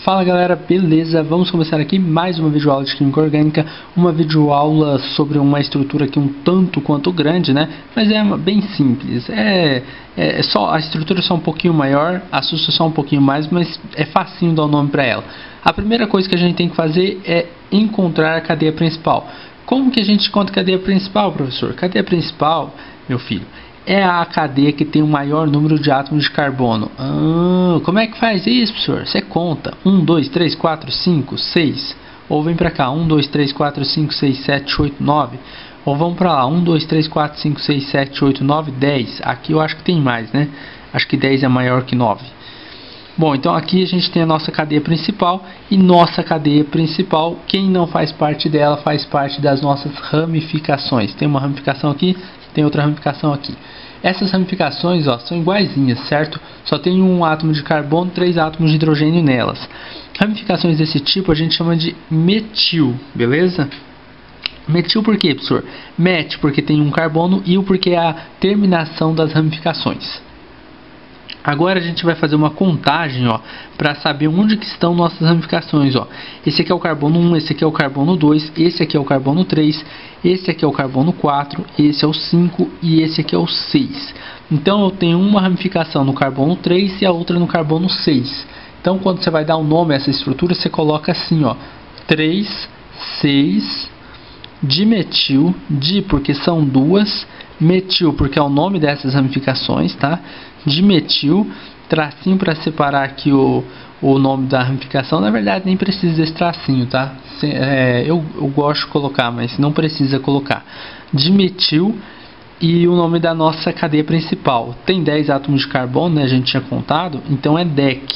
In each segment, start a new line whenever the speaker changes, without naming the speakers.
Fala galera, beleza? Vamos começar aqui mais uma videoaula de Química Orgânica, uma videoaula sobre uma estrutura aqui um tanto quanto grande, né? Mas é bem simples, só a estrutura é só um pouquinho maior, assusta só um pouquinho mais, mas é facinho dar o nome para ela. A primeira coisa que a gente tem que fazer é encontrar a cadeia principal. Como que a gente encontra a cadeia principal, professor? Cadeia principal, meu filho, é a cadeia que tem o maior número de átomos de carbono. Como é que faz isso, professor? Você conta 1, 2, 3, 4, 5, 6. Ou vem para cá, 1, 2, 3, 4, 5, 6, 7, 8, 9. Ou vamos para lá, 1, 2, 3, 4, 5, 6, 7, 8, 9, 10. Aqui eu acho que tem mais, né? Acho que 10 é maior que 9. Bom, então aqui a gente tem a nossa cadeia principal. E nossa cadeia principal, quem não faz parte dela, faz parte das nossas ramificações. Tem uma ramificação aqui, tem outra ramificação aqui. Essas ramificações, ó, são iguaizinhas, certo? Só tem um átomo de carbono, 3 átomos de hidrogênio nelas. Ramificações desse tipo a gente chama de metil, beleza? Metil por quê, professor? Met porque tem um carbono e o porque é a terminação das ramificações. Agora a gente vai fazer uma contagem, ó, para saber onde que estão nossas ramificações, ó. Esse aqui é o carbono 1, esse aqui é o carbono 2, esse aqui é o carbono 3, esse aqui é o carbono 4, esse é o 5 e esse aqui é o 6. Então eu tenho uma ramificação no carbono 3 e a outra no carbono 6. Então quando você vai dar um nome a essa estrutura, você coloca assim, ó, 3, 6, dimetil, di porque são duas, metil porque é o nome dessas ramificações, tá? Dimetil, tracinho para separar aqui o nome da ramificação. Na verdade nem precisa desse tracinho, tá? Eu gosto de colocar, mas não precisa colocar. Dimetil e o nome da nossa cadeia principal. Tem 10 átomos de carbono, né? A gente tinha contado, então é DEC.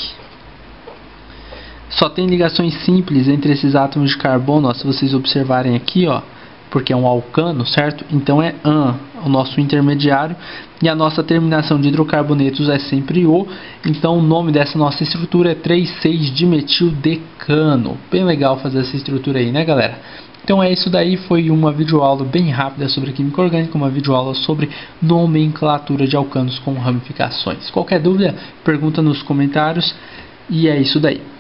Só tem ligações simples entre esses átomos de carbono, ó, se vocês observarem aqui, ó, porque é um alcano, certo? Então é AN, o nosso intermediário, e a nossa terminação de hidrocarbonetos é sempre O. Então o nome dessa nossa estrutura é 3,6-dimetildecano. Bem legal fazer essa estrutura aí, né, galera? Então é isso daí, foi uma videoaula bem rápida sobre química orgânica, uma videoaula sobre nomenclatura de alcanos com ramificações. Qualquer dúvida, pergunta nos comentários, e é isso daí.